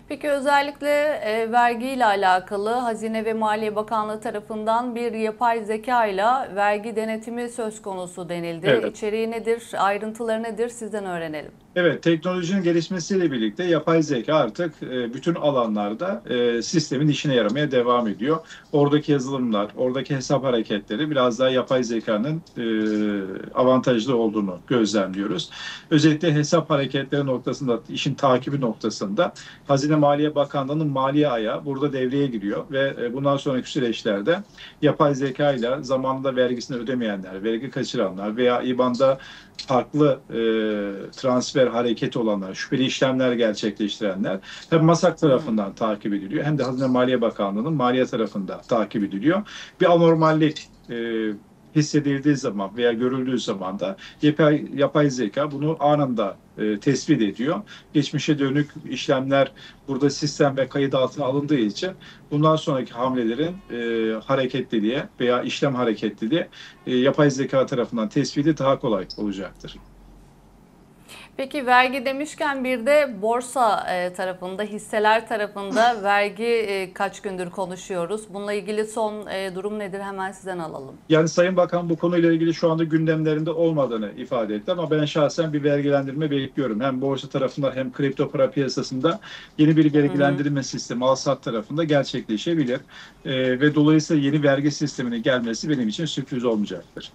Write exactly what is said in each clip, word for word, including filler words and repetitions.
Peki özellikle e, vergiyle alakalı Hazine ve Maliye Bakanlığı tarafından bir yapay zeka ile vergi denetimi söz konusu denildi. Evet. İçeriği nedir, ayrıntıları nedir sizden öğrenelim. Evet, teknolojinin gelişmesiyle birlikte yapay zeka artık e, bütün alanlarda e, sistemin işine yaramaya devam ediyor. Oradaki yazılımlar, oradaki hesap hareketleri biraz daha yapay zekanın e, avantajlı olduğunu gözlemliyoruz. Özellikle hesap hareketleri noktasında, işin takibi noktasında Hazine Maliye Bakanlığı'nın maliye ayağı burada devreye giriyor ve e, bundan sonraki süreçlerde yapay zeka ile zamanında vergisini ödemeyenler, vergi kaçıranlar veya İBAN'da farklı e, transfer hareketi olanlar, şüpheli işlemler gerçekleştirenler hem MASAK tarafından takip ediliyor hem de Hazine Maliye Bakanlığı'nın maliye tarafında takip ediliyor. Bir anormallik e, hissedildiği zaman veya görüldüğü zaman da yapay, yapay zeka bunu anında e, tespit ediyor. Geçmişe dönük işlemler burada sistem ve kayıt altına alındığı için bundan sonraki hamlelerin e, hareketliliği veya işlem hareketliliği e, yapay zeka tarafından tespiti daha kolay olacaktır. Peki vergi demişken bir de borsa e, tarafında, hisseler tarafında vergi e, kaç gündür konuşuyoruz. Bununla ilgili son e, durum nedir hemen sizden alalım. Yani Sayın Bakan bu konuyla ilgili şu anda gündemlerinde olmadığını ifade etti ama ben şahsen bir vergilendirme bekliyorum. Hem borsa tarafında hem kripto para piyasasında yeni bir vergilendirme hı hı. sistemi alsat tarafında gerçekleşebilir. Ee, ve dolayısıyla yeni vergi sisteminin gelmesi benim için sürpriz olmayacaktır.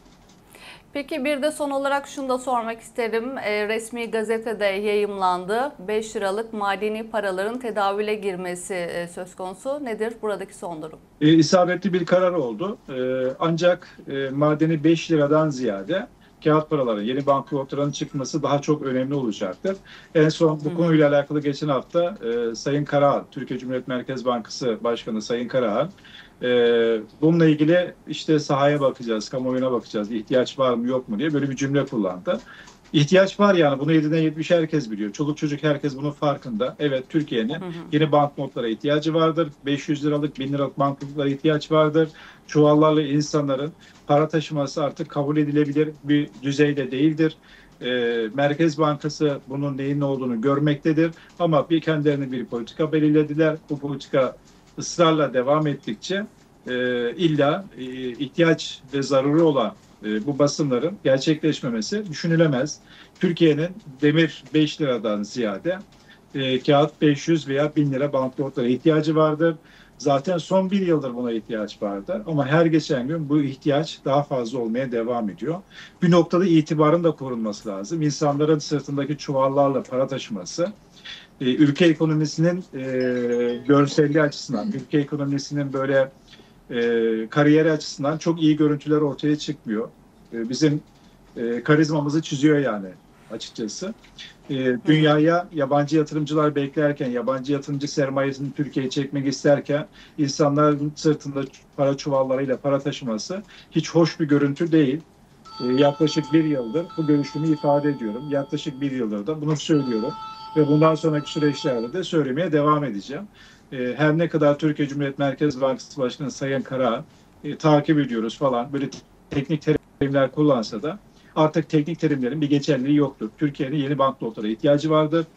Peki bir de son olarak şunu da sormak isterim. E, resmi gazetede yayımlandı. beş liralık madeni paraların tedavüle girmesi e, söz konusu. Nedir buradaki son durum? E, isabetli bir karar oldu. E, ancak e, madeni beş liradan ziyade kağıt paraların, yeni banknotların çıkması daha çok önemli olacaktır. En son bu konuyla alakalı geçen hafta e, Sayın Karahan, Türkiye Cumhuriyet Merkez Bankası Başkanı Sayın Karahan, e, bununla ilgili işte sahaya bakacağız, kamuoyuna bakacağız, ihtiyaç var mı yok mu diye böyle bir cümle kullandı. İhtiyaç var yani bunu yediden yetmişe herkes biliyor. Çoluk çocuk herkes bunun farkında. Evet Türkiye'nin yeni banknotlara ihtiyacı vardır. beş yüz liralık, bin liralık banknotlara ihtiyaç vardır. Çuvallarla insanların para taşıması artık kabul edilebilir bir düzeyde değildir. E, Merkez Bankası bunun neyin ne olduğunu görmektedir. Ama bir kendilerine bir politika belirlediler. Bu politika ısrarla devam ettikçe e, illa e, ihtiyaç ve zararı olan e, bu basımların gerçekleşmemesi düşünülemez. Türkiye'nin demir beş liradan ziyade e, kağıt beş yüz veya bin lira banknotlara ihtiyacı vardır. Zaten son bir yıldır buna ihtiyaç vardı ama her geçen gün bu ihtiyaç daha fazla olmaya devam ediyor. Bir noktada itibarın da korunması lazım. İnsanların sırtındaki çuvallarla para taşıması, e, ülke ekonomisinin e, görselliği açısından, ülke ekonomisinin böyle e, kariyeri açısından çok iyi görüntüler ortaya çıkmıyor. E, bizim e, karizmamızı çiziyor yani açıkçası. E, dünyaya yabancı yatırımcılar beklerken, yabancı yatırımcı sermayesini Türkiye'ye çekmek isterken insanların sırtında para çuvallarıyla para taşıması hiç hoş bir görüntü değil. E, yaklaşık bir yıldır bu görüşümü ifade ediyorum. Yaklaşık bir yıldır da bunu söylüyorum. Ve bundan sonraki süreçlerde de söylemeye devam edeceğim. E, her ne kadar Türkiye Cumhuriyet Merkez Bankası Başkanı Sayın Karahan e, takip ediyoruz falan böyle teknik terimler kullansa da artık teknik terimlerin bir geçerliliği yoktur. Türkiye'nin yeni banknotlara ihtiyacı vardır.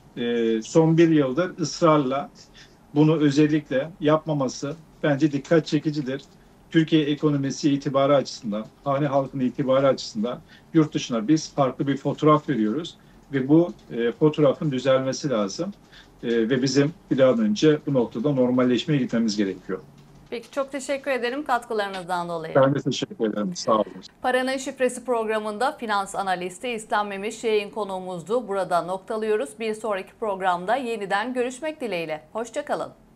E, son bir yıldır ısrarla bunu özellikle yapmaması bence dikkat çekicidir. Türkiye ekonomisi itibarı açısından, hane halkının itibarı açısından yurt dışına biz farklı bir fotoğraf veriyoruz ve bu e, fotoğrafın düzelmesi lazım. E, ve bizim bir an önce bu noktada normalleşmeye gitmemiz gerekiyor. Peki çok teşekkür ederim katkılarınızdan dolayı. Ben de teşekkür ederim. Sağ olun. Paranın Şifresi programında finans analisti İslam Memiş yayın konuğumuzdu. Burada noktalıyoruz. Bir sonraki programda yeniden görüşmek dileğiyle. Hoşça kalın.